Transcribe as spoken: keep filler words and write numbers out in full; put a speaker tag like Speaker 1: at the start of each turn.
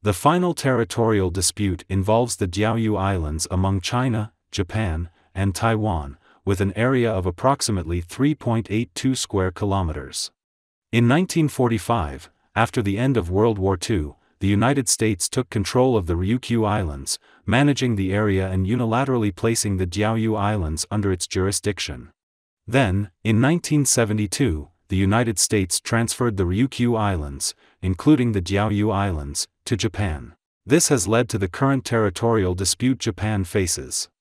Speaker 1: The final territorial dispute involves the Diaoyu Islands among China, Japan, and Taiwan, with an area of approximately three point eight two square kilometers. In nineteen forty-five, after the end of World War Two, the United States took control of the Ryukyu Islands, managing the area and unilaterally placing the Diaoyu Islands under its jurisdiction. Then, in nineteen seventy-two, the United States transferred the Ryukyu Islands, including the Diaoyu Islands, to Japan. This has led to the current territorial dispute Japan faces.